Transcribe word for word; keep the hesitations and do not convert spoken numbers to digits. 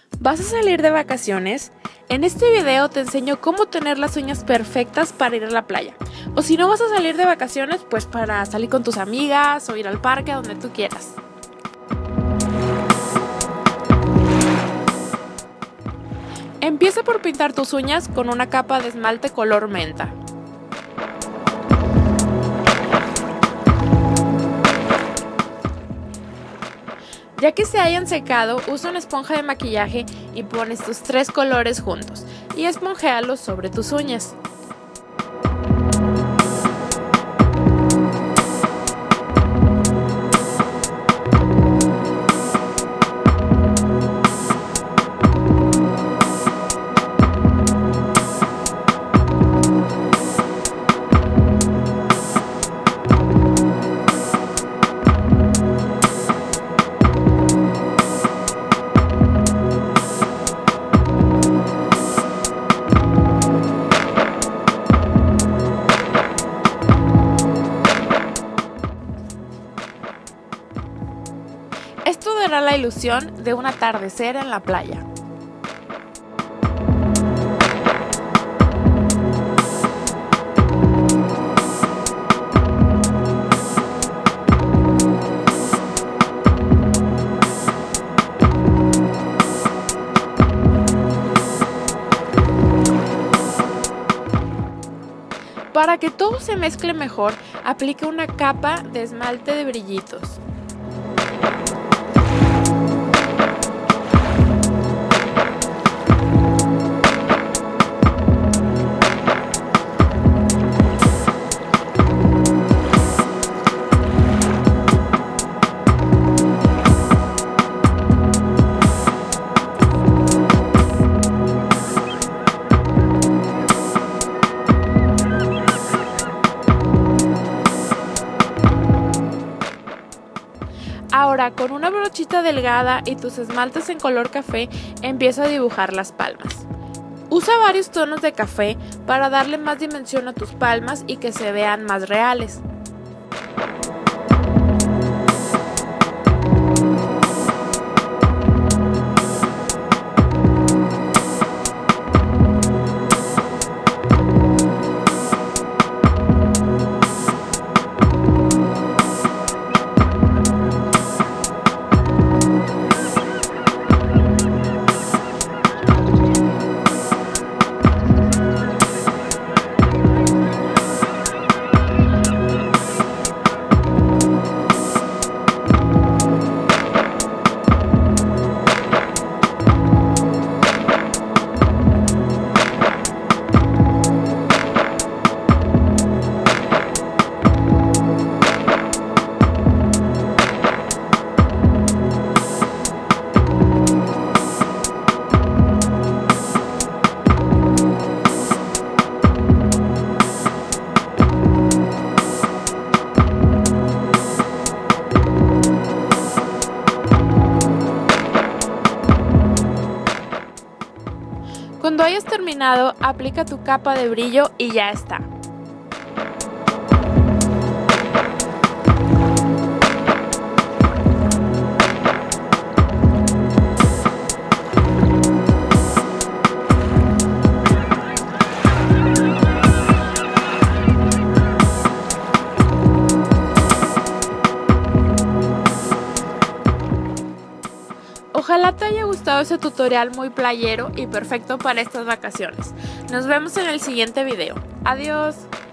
¿Vas a salir de vacaciones? En este video te enseño cómo tener las uñas perfectas para ir a la playa. O si no vas a salir de vacaciones, pues para salir con tus amigas o ir al parque, a donde tú quieras. Empieza por pintar tus uñas con una capa de esmalte color menta. Ya que se hayan secado, usa una esponja de maquillaje y pones tus tres colores juntos y esponjéalos sobre tus uñas. Esto dará la ilusión de un atardecer en la playa. Para que todo se mezcle mejor, aplica una capa de esmalte de brillitos. Ahora, con una brochita delgada y tus esmaltes en color café, empieza a dibujar las palmas. Usa varios tonos de café para darle más dimensión a tus palmas y que se vean más reales. Cuando hayas terminado, aplica tu capa de brillo y ya está. Ojalá te haya gustado ese tutorial muy playero y perfecto para estas vacaciones. Nos vemos en el siguiente video. Adiós.